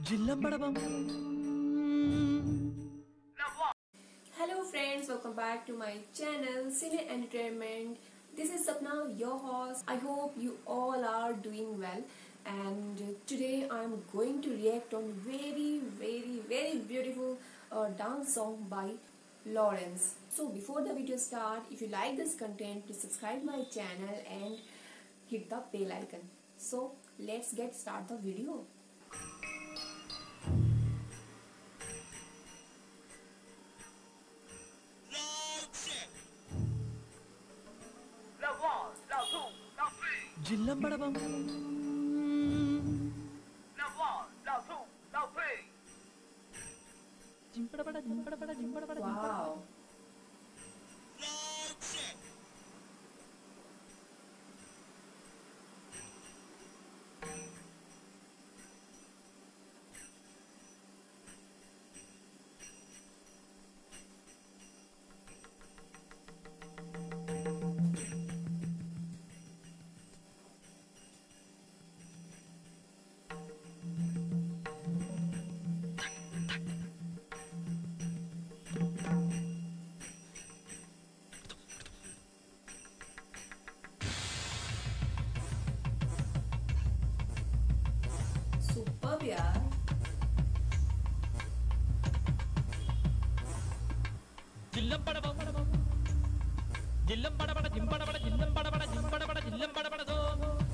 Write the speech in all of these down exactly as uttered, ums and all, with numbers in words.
Jillambadabam. Hello friends, welcome back to my channel Cine Entertainment. This is Sapna, your host. I hope you all are doing well, and today I'm going to react on very very very beautiful uh, dance song by Lawrence. So before the video start, if you like this content, please subscribe my channel and hit the bell icon. So let's get start the video. Jillambadabam. Jimpadabada, jimpadabada, jimpadabada, jimpadabada. Wow. Superb यार. Jillambadabam. Jillambadabada, jimpadabada, jillambadabada, jimpadabada, jillambadabada do.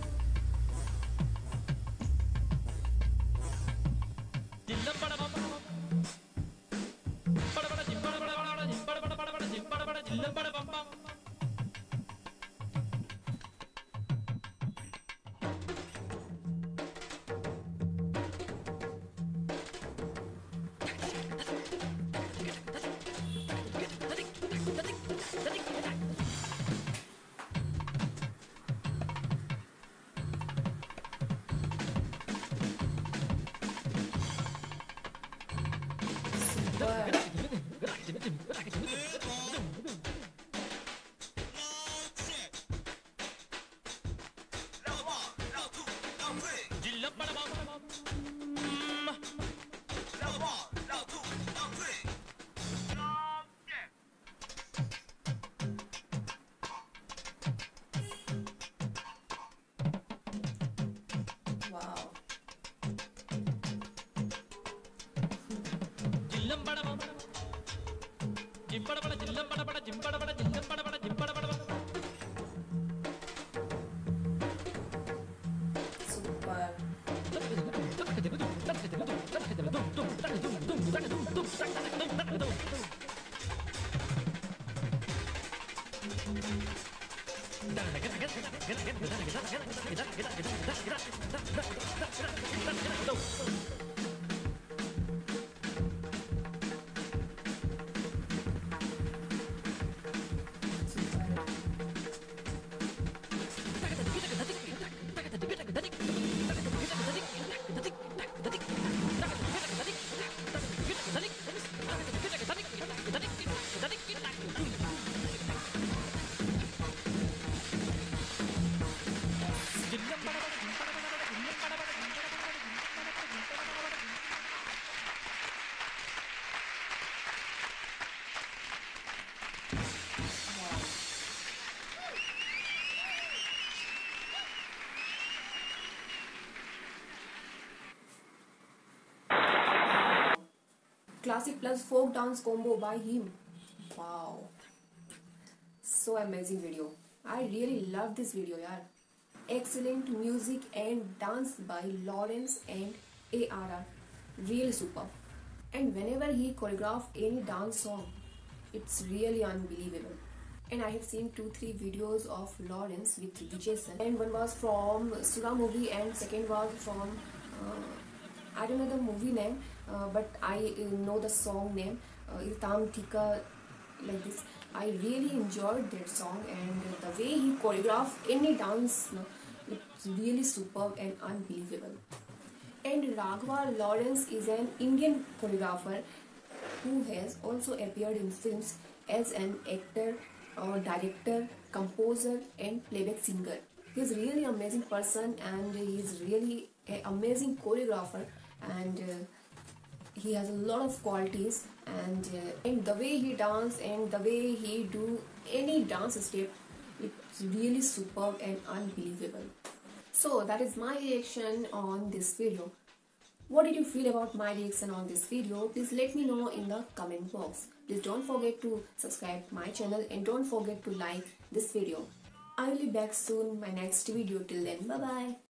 Jillambadabam. Padabada, jimpadabada, jimpadabada, jimpadabada, jillambadabam. Superb. Wow. Jillambadabam. Jimpadabada, jillambadabada, jimpadabada, jillambadabada, jimpadabada. Superb. Classic plus folk dance combo by him. Wow. So amazing video. I really love this video, yaar. Excellent music and dance by Lawrence and A R R. Really super. And whenever he choreographed any dance song, it's really unbelievable. And I have seen two three videos of Lawrence with Vijay Sir. And one was from Sura movie and second was from uh, I don't know the movie name, uh, but I uh, know the song name. Uh, Iltam Tika, like this. I really enjoyed that song, and the way he choreographed any dance, no, it's really superb and unbelievable. And Raghava Lawrence is an Indian choreographer who has also appeared in films as an actor, or director, composer, and playback singer. He's really amazing person, and he's really an amazing choreographer and uh, he has a lot of qualities, and uh, and the way he dance and the way he do any dance step, it's really superb and unbelievable. So that is my reaction on this video. What did you feel about my reaction on this video? Please let me know in the comment box. Please don't forget to subscribe my channel and don't forget to like this video. I will be back soon my next video. Till then, bye bye.